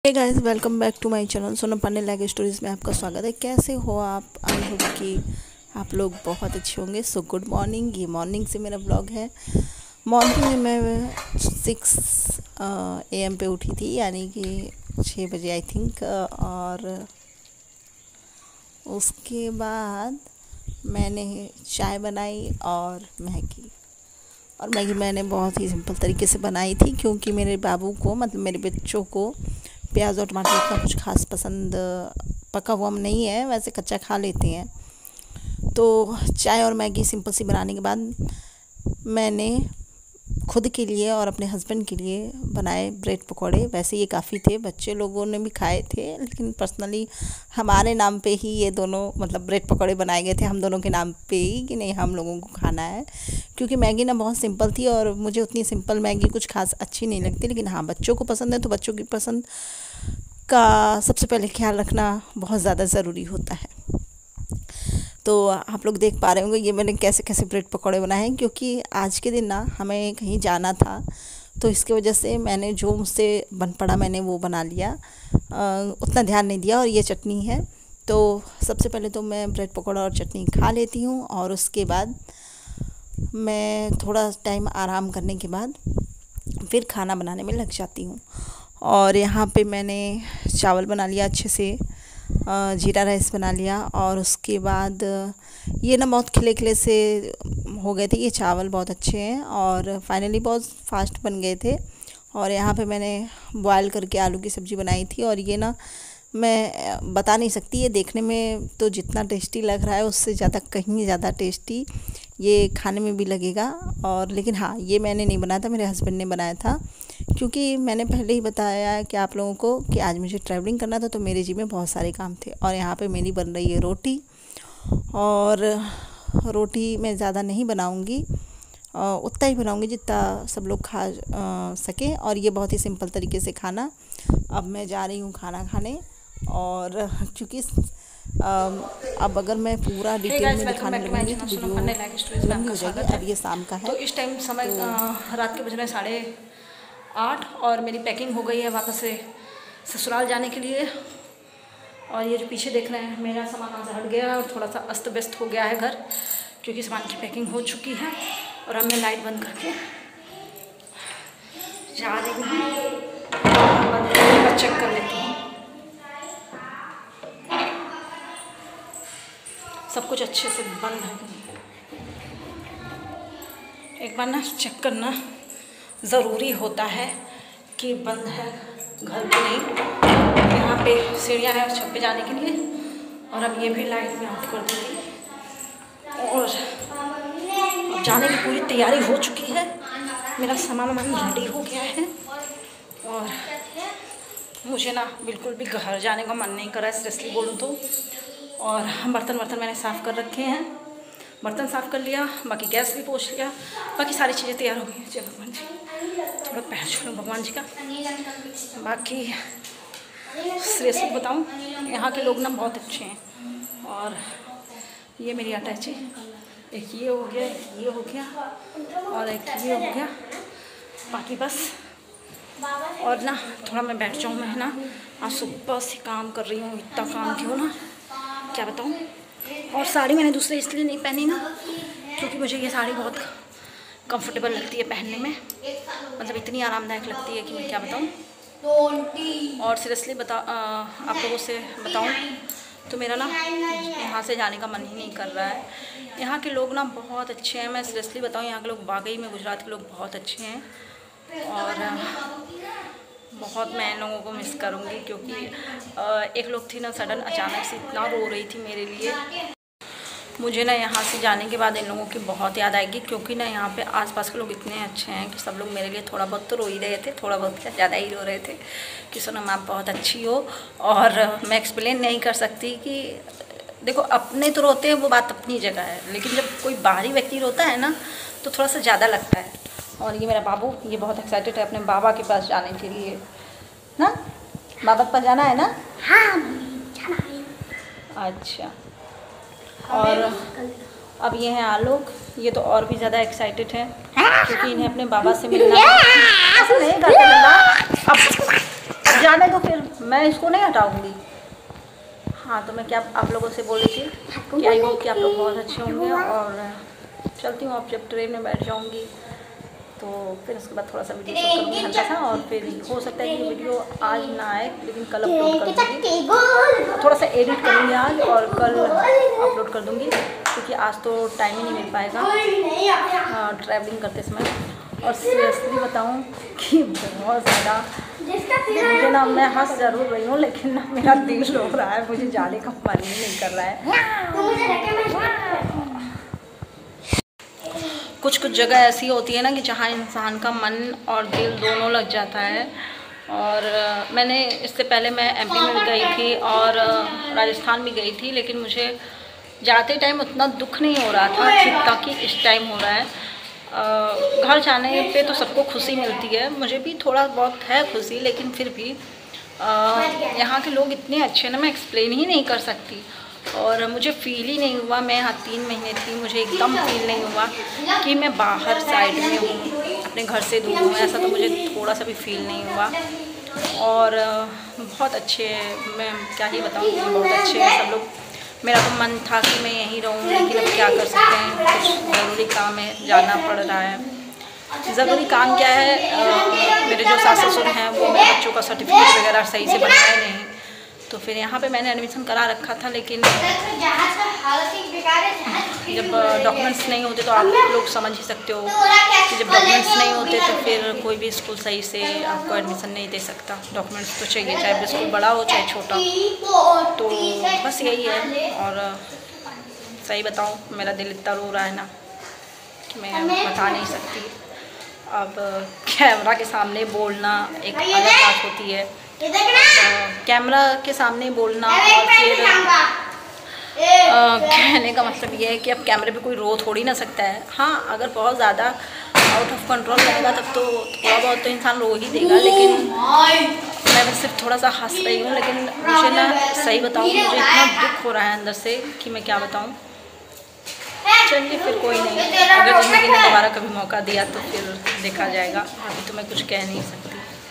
Hey guys, welcome back to my channel Sonam Pandey like stories में आपका स्वागत है। कैसे हो आप? आई होप कि आप लोग बहुत अच्छे होंगे। So good morning. ये मॉर्निंग से मेरा ब्लॉग है। मॉर्निंग में मैं 6 AM पे उठी थी, यानी कि 6 बजे आई थिंक। और उसके बाद मैंने चाय बनाई और मैगी मैंने बहुत ही सिंपल तरीके से बनाई थी, क्योंकि मेरे बाबू को, मतलब मेरे बच्चों को, प्याज और टमाटर इतना कुछ खास पसंद पका हुआ नहीं है, वैसे कच्चा खा लेते हैं। तो चाय और मैगी सिंपल सी बनाने के बाद मैंने खुद के लिए और अपने हस्बैंड के लिए बनाए ब्रेड पकौड़े। वैसे ये काफ़ी थे, बच्चे लोगों ने भी खाए थे, लेकिन पर्सनली हमारे नाम पे ही ये दोनों, मतलब ब्रेड पकौड़े बनाए गए थे हम दोनों के नाम पे ही, कि नहीं हम लोगों को खाना है। क्योंकि मैगी ना बहुत सिंपल थी और मुझे उतनी सिंपल मैगी कुछ खास अच्छी नहीं लगती, लेकिन हाँ, बच्चों को पसंद है तो बच्चों की पसंद का सबसे पहले ख्याल रखना बहुत ज़्यादा ज़रूरी होता है। तो आप लोग देख पा रहे होंगे ये मैंने कैसे कैसे ब्रेड पकौड़े बनाए हैं, क्योंकि आज के दिन ना हमें कहीं जाना था, तो इसकी वजह से मैंने जो मुझसे बन पड़ा मैंने वो बना लिया। उतना ध्यान नहीं दिया। और ये चटनी है, तो सबसे पहले तो मैं ब्रेड पकौड़ा और चटनी खा लेती हूँ, और उसके बाद मैं थोड़ा टाइम आराम करने के बाद फिर खाना बनाने में लग जाती हूँ। और यहाँ पे मैंने चावल बना लिया अच्छे से, जीरा राइस बना लिया। और उसके बाद ये ना बहुत खिले खिले से हो गए थे, ये चावल बहुत अच्छे हैं और फाइनली बहुत फास्ट बन गए थे। और यहाँ पे मैंने बॉयल करके आलू की सब्ज़ी बनाई थी, और ये ना मैं बता नहीं सकती, ये देखने में तो जितना टेस्टी लग रहा है उससे ज़्यादा, कहीं ज़्यादा टेस्टी ये खाने में भी लगेगा। और लेकिन हाँ, ये मैंने नहीं बनाया था, मेरे हस्बैंड ने बनाया था, क्योंकि मैंने पहले ही बताया कि आप लोगों को कि आज मुझे ट्रैवलिंग करना था, तो मेरे जी में बहुत सारे काम थे। और यहाँ पे मेरी बन रही है रोटी, और रोटी मैं ज़्यादा नहीं बनाऊँगी, उतना ही बनाऊँगी जितना सब लोग खा सकें। और ये बहुत ही सिंपल तरीके से खाना। अब मैं जा रही हूँ खाना खाने, और क्योंकि अब अगर मैं पूरा डिटेल में दिखाने लगूँगी तो वीडियो लंबी हो जाएगी। अब ये शाम का है, तो इस टाइम समय रात के बज रहे 8:30, और मेरी पैकिंग हो गई है वापस से ससुराल जाने के लिए। और ये जो पीछे देख रहे हैं, मेरा सामान वहाँ से हट गया है और थोड़ा सा अस्त व्यस्त हो गया है घर, क्योंकि सामान की पैकिंग हो चुकी है। और अब मैं लाइट बंद करके जा रही हूँ, चेक कर लेती हूँ सब कुछ अच्छे से बंद है। एक बार ना चेक करना ज़रूरी होता है कि बंद है घर पे नहीं। यहाँ पे सीढ़ियाँ हैं छत पे जाने के लिए, और अब ये भी लाइट में ऑफ कर दूँगी। और अब जाने की पूरी तैयारी हो चुकी है, मेरा सामान रेडी हो गया है, और मुझे ना बिल्कुल भी घर जाने का मन नहीं कर रहा है, सीरियसली बोलूँ तो। और बर्तन मैंने साफ़ कर रखे हैं, बर्तन साफ़ कर लिया, बाकी गैस भी पोंछ लिया, बाकी सारी चीज़ें तैयार हो गई। जय भगवान जी, थोड़ा पैर छू लूँ भगवान जी का। बाकी सीरियसली बताऊँ, यहाँ के लोग ना बहुत अच्छे हैं। और ये मेरी अटैची, एक ये हो गया, ये हो गया, और एक ये हो गया, बाकी बस। और ना थोड़ा मैं बैठ जाऊँ, मैं ना आज सुबह से काम कर रही हूँ, इतना काम क्यों ना, क्या बताऊँ। और साड़ी मैंने दूसरी इसलिए नहीं पहनी ना, क्योंकि मुझे ये साड़ी बहुत कंफर्टेबल लगती है पहनने में, मतलब इतनी आरामदायक लगती है कि मैं क्या बताऊँ। और सीरियसली आप लोगों से बताऊँ तो मेरा ना यहाँ से जाने का मन ही नहीं कर रहा है। यहाँ के लोग ना बहुत अच्छे हैं, मैं सीरियसली बताऊँ, यहाँ के लोग वाकई में, गुजरात के लोग बहुत अच्छे हैं। और बहुत मैं इन लोगों को मिस करूँगी, क्योंकि एक लोग थी ना, सडन अचानक से इतना रो रही थी मेरे लिए। मुझे ना यहाँ से जाने के बाद इन लोगों की बहुत याद आएगी, क्योंकि ना यहाँ पे आसपास के लोग इतने अच्छे हैं कि सब लोग मेरे लिए थोड़ा बहुत तो रो ही रहे थे, थोड़ा बहुत क्या ज़्यादा ही रो रहे थे कि सोनम आप बहुत अच्छी हो। और मैं एक्सप्लेन नहीं कर सकती कि देखो, अपने तो रोते हैं, वो बात अपनी जगह है, लेकिन जब कोई बाहरी व्यक्ति रोता है ना तो थोड़ा सा ज़्यादा लगता है। और ये मेरा बाबू, ये बहुत एक्साइटेड है अपने बाबा के पास जाने के लिए ना। बाबा के पास जाना है ना? हाँ जाना है। अच्छा। और अब ये हैं आलोक, ये तो और भी ज़्यादा एक्साइटेड हैं, क्योंकि इन्हें अपने बाबा से मिलना। ऐसे नहीं करते, अब जाने दो फिर, मैं इसको नहीं हटाऊंगी। हाँ, तो मैं क्या आप लोगों से बोली थी कि आई होप कि आप लोग बहुत अच्छे होंगे। और चलती हूँ, अब जब ट्रेन में बैठ जाऊँगी तो फिर उसके बाद थोड़ा सा वीडियो शूट करूँगी हल्का सा, और फिर हो सकता है कि वीडियो आज ना आए लेकिन कल अपलोड कर दूँगी। थोड़ा सा एडिट करूँगी आज और कल अपलोड कर दूँगी, क्योंकि आज तो टाइम ही नहीं मिल पाएगा ट्रैवलिंग करते समय। और सीरियसली बताऊँ कि बहुत ज़्यादा मुझे ना, मैं हंस ज़रूर रही हूँ लेकिन ना मेरा दिल रो रहा है, मुझे जाने का मन ही नहीं कर रहा है। कुछ कुछ जगह ऐसी होती है ना कि जहाँ इंसान का मन और दिल दोनों लग जाता है। और मैंने इससे पहले मैं एमपी में गई थी और राजस्थान भी गई थी, लेकिन मुझे जाते टाइम उतना दुख नहीं हो रहा था जितना कि इस टाइम हो रहा है। घर जाने पे तो सबको खुशी मिलती है, मुझे भी थोड़ा बहुत है खुशी, लेकिन फिर भी यहाँ के लोग इतने अच्छे ना, मैं एक्सप्लेन ही नहीं कर सकती। और मुझे फ़ील ही नहीं हुआ, मैं यहाँ 3 महीने थी, मुझे एकदम फ़ील नहीं हुआ कि मैं बाहर साइड में हूँ, अपने घर से दूर हूँ, ऐसा तो मुझे थोड़ा सा भी फ़ील नहीं हुआ। और बहुत अच्छे, मैं क्या ही बताऊँ, बहुत अच्छे हैं सब लोग। मेरा तो मन था कि मैं यहीं रहूँ, लेकिन अब क्या कर सकते हैं, कुछ ज़रूरी काम है, जाना पड़ रहा है। ज़रूरी काम क्या है, मेरे जो सास ससुर हैं वो मेरे बच्चों का सर्टिफिकेट वगैरह सही से बनाए नहीं, तो फिर यहाँ पे मैंने एडमिशन करा रखा था, लेकिन जब डॉक्यूमेंट्स नहीं होते तो आप लोग समझ ही सकते हो कि जब डॉक्यूमेंट्स नहीं होते तो फिर कोई भी स्कूल सही से आपको एडमिशन नहीं दे सकता। डॉक्यूमेंट्स तो चाहिए, चाहे स्कूल बड़ा हो चाहे छोटा, तो बस यही है। और सही बताऊँ, मेरा दिल इतना रो रहा है ना कि मैं बता नहीं सकती। अब कैमरा के सामने बोलना एक अलग बात होती है, कैमरा के सामने बोलना, और फिर कहने का मतलब ये है कि अब कैमरे पे कोई रो थोड़ी ना सकता है। हाँ, अगर बहुत ज़्यादा आउट ऑफ कंट्रोल रहेगा तब तो थोड़ा बहुत तो इंसान रो ही देगा, लेकिन मैं बस सिर्फ थोड़ा सा हंस रही हूँ। लेकिन मुझे ना, सही बताऊँ, मुझे इतना दुख हो रहा है अंदर से कि मैं क्या बताऊँ। चलिए फिर कोई नहीं, अगर ज़िंदगी ने दोबारा कभी मौका दिया तो फिर देखा जाएगा, अभी तो मैं कुछ कह नहीं सकती।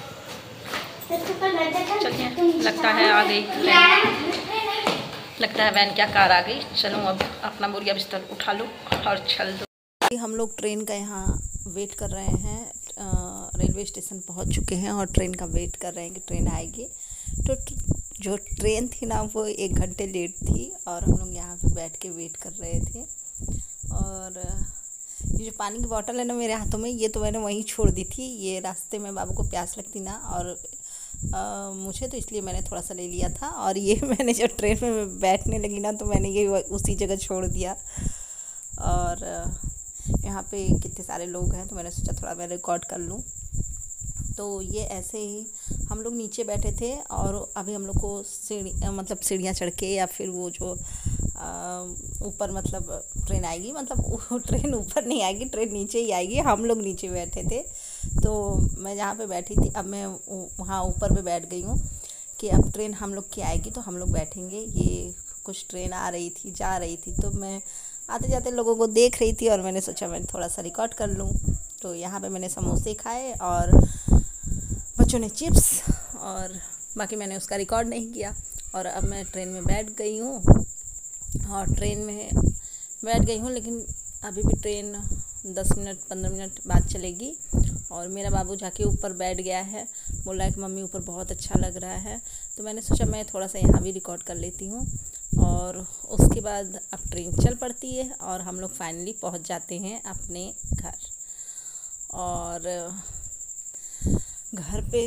चलिए, लगता है आ गई वैन, लगता है वैन क्या कार आ गई। चलो अब अपना बोरिया बिस्तर उठा लो और चल दो। हम लोग ट्रेन का यहाँ वेट कर रहे हैं, रेलवे स्टेशन पहुँच चुके हैं और ट्रेन का वेट कर रहे हैं कि ट्रेन आएगी। तो जो ट्रेन थी ना वो 1 घंटे लेट थी और हम लोग यहाँ पे बैठ के वेट कर रहे थे। और ये जो पानी की बोतल है ना मेरे हाथों में, ये तो मैंने वहीं छोड़ दी थी। ये रास्ते में बाबू को प्यास लगती ना, और मुझे तो इसलिए मैंने थोड़ा सा ले लिया था। और ये मैंने जब ट्रेन में बैठने लगी ना तो मैंने ये उसी जगह छोड़ दिया। और यहाँ पे कितने सारे लोग हैं तो मैंने सोचा थोड़ा मैं रिकॉर्ड कर लूँ। तो ये ऐसे ही हम लोग नीचे बैठे थे और अभी हम लोग को सीढ़ियाँ चढ़ के, या फिर वो जो ऊपर मतलब ट्रेन आएगी, मतलब ट्रेन ऊपर नहीं आएगी, ट्रेन नीचे ही आएगी। हम लोग नीचे बैठे थे, तो मैं जहाँ पे बैठी थी अब मैं वहाँ ऊपर पे बैठ गई हूँ कि अब ट्रेन हम लोग की आएगी तो हम लोग बैठेंगे। ये कुछ ट्रेन आ रही थी, जा रही थी, तो मैं आते जाते लोगों को देख रही थी और मैंने सोचा मैं थोड़ा सा रिकॉर्ड कर लूँ। तो यहाँ पे मैंने समोसे खाए और बच्चों ने चिप्स, और बाकी मैंने उसका रिकॉर्ड नहीं किया। और अब मैं ट्रेन में बैठ गई हूँ और ट्रेन में बैठ गई हूँ, लेकिन अभी भी ट्रेन 10 मिनट 15 मिनट बाद चलेगी। और मेरा बाबू जाके ऊपर बैठ गया है, बोल रहा है कि मम्मी ऊपर बहुत अच्छा लग रहा है। तो मैंने सोचा मैं थोड़ा सा यहाँ भी रिकॉर्ड कर लेती हूँ। और उसके बाद अब ट्रेन चल पड़ती है और हम लोग फाइनली पहुँच जाते हैं अपने घर। और घर पे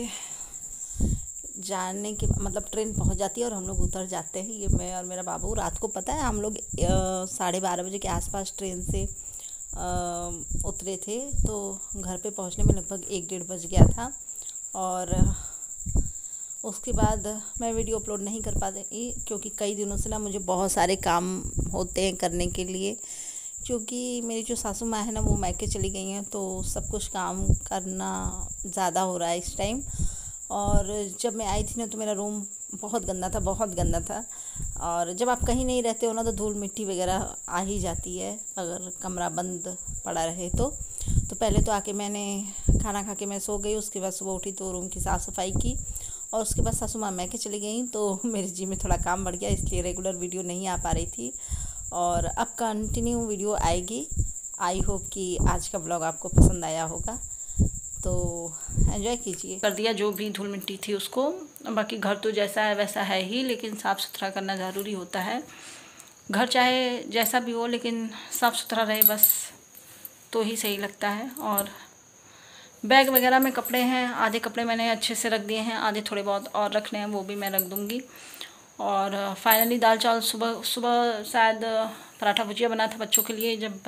जाने के मतलब ट्रेन पहुंच जाती है और हम लोग उतर जाते हैं। ये मैं और मेरा बाबू, रात को पता है हम लोग 12:30 बजे के आसपास ट्रेन से उतरे थे, तो घर पे पहुंचने में लगभग 1-1:30 बज गया था। और उसके बाद मैं वीडियो अपलोड नहीं कर पाती क्योंकि कई दिनों से ना मुझे बहुत सारे काम होते हैं करने के लिए, क्योंकि मेरी जो सासू माँ है ना वो मायके चली गई हैं, तो सब कुछ काम करना ज़्यादा हो रहा है इस टाइम। और जब मैं आई थी ना तो मेरा रूम बहुत गंदा था, बहुत गंदा था। और जब आप कहीं नहीं रहते हो ना तो धूल मिट्टी वगैरह आ ही जाती है अगर कमरा बंद पड़ा रहे तो पहले तो आके मैंने खाना खा के मैं सो गई। उसके बाद सुबह उठी तो रूम की साफ़ सफाई की और उसके बाद सासू माँ मैके चली गई, तो मेरे जी में थोड़ा काम बढ़ गया, इसलिए रेगुलर वीडियो नहीं आ पा रही थी। और अब कंटिन्यू वीडियो आएगी। आई होप कि आज का ब्लॉग आपको पसंद आया होगा, तो एंजॉय कीजिए। कर दिया जो भी धूल मिट्टी थी उसको। बाकी घर तो जैसा है वैसा है ही, लेकिन साफ़ सुथरा करना ज़रूरी होता है। घर चाहे जैसा भी हो लेकिन साफ़ सुथरा रहे बस, तो ही सही लगता है। और बैग वगैरह में कपड़े हैं, आधे कपड़े मैंने अच्छे से रख दिए हैं, आधे थोड़े बहुत और रखने हैं, वो भी मैं रख दूँगी। और फाइनली दाल चावल सुबह सुबह शायद पराठा भुजिया बना था बच्चों के लिए। जब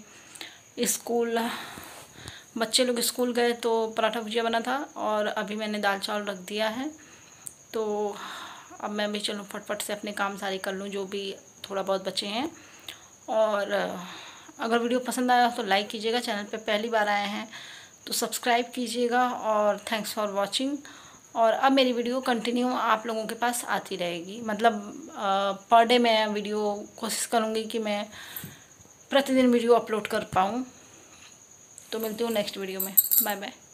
बच्चे लोग स्कूल गए तो पराठा भुजिया बना था, और अभी मैंने दाल चावल रख दिया है। तो अब मैं भी चलूँ फटफट से अपने काम सारे कर लूँ, जो भी थोड़ा बहुत बचे हैं। और अगर वीडियो पसंद आया तो लाइक कीजिएगा, चैनल पे पहली बार आए हैं तो सब्सक्राइब कीजिएगा, और थैंक्स फॉर वॉचिंग। और अब मेरी वीडियो कंटिन्यू आप लोगों के पास आती रहेगी, मतलब पर डे मैं वीडियो कोशिश करूँगी कि मैं प्रतिदिन वीडियो अपलोड कर पाऊँ। तो मिलती हूँ नेक्स्ट वीडियो में। Bye bye.